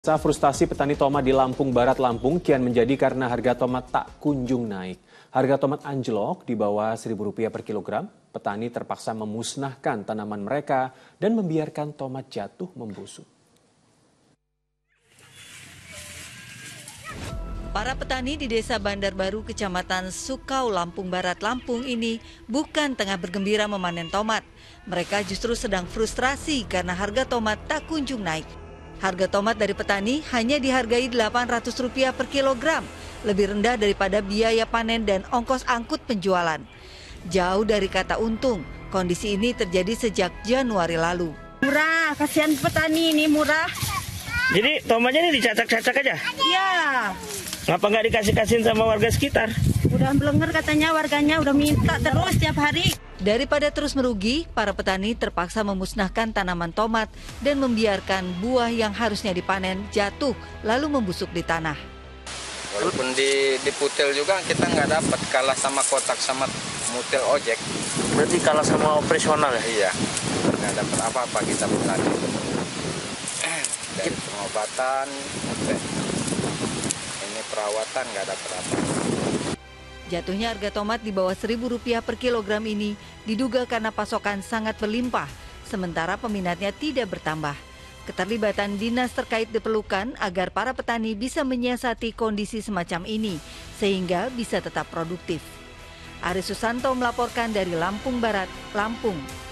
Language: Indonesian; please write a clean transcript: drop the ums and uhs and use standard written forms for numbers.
Frustasi petani tomat di Lampung Barat Lampung kian menjadi karena harga tomat tak kunjung naik. Harga tomat anjlok di bawah Rp1.000 per kilogram. Petani terpaksa memusnahkan tanaman mereka dan membiarkan tomat jatuh membusuk. Para petani di Desa Bandar Baru, Kecamatan Sukau, Lampung Barat, Lampung ini bukan tengah bergembira memanen tomat. Mereka justru sedang frustrasi karena harga tomat tak kunjung naik. Harga tomat dari petani hanya dihargai Rp800 per kilogram, lebih rendah daripada biaya panen dan ongkos angkut penjualan. Jauh dari kata untung, kondisi ini terjadi sejak Januari lalu. Murah, kasihan petani ini murah. Jadi tomatnya ini dicacak-cacak aja? Iya. Ngapa nggak dikasih-kasihin sama warga sekitar? Udah belenger katanya warganya, udah minta terus tiap hari. Daripada terus merugi, para petani terpaksa memusnahkan tanaman tomat dan membiarkan buah yang harusnya dipanen jatuh lalu membusuk di tanah. Walaupun di putel juga kita nggak dapat, kalah sama kotak sama mutel ojek. Berarti kalah sama operasional ya? Iya, nggak dapat apa-apa kita petani. Dari pengobatan, ini perawatan nggak dapat apa. Jatuhnya harga tomat di bawah Rp1.000 per kilogram ini diduga karena pasokan sangat berlimpah, sementara peminatnya tidak bertambah. Keterlibatan dinas terkait diperlukan agar para petani bisa menyiasati kondisi semacam ini, sehingga bisa tetap produktif. Aris Susanto melaporkan dari Lampung Barat, Lampung.